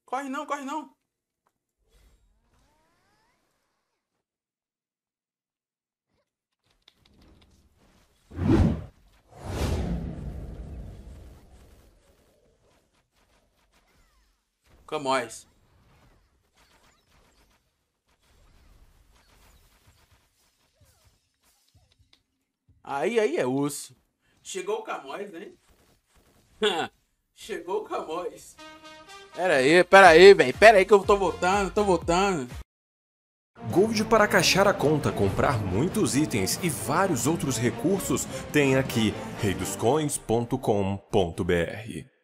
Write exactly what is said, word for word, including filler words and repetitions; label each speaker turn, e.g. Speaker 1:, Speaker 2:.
Speaker 1: Corre não, corre não. Camões. Aí, aí é osso. Chegou o Camões, hein? Chegou o Camões. Pera aí, pera aí, velho. Pera aí que eu tô voltando, tô voltando.
Speaker 2: Gold para caixar a conta, comprar muitos itens e vários outros recursos tem aqui rei dos coins ponto com ponto br.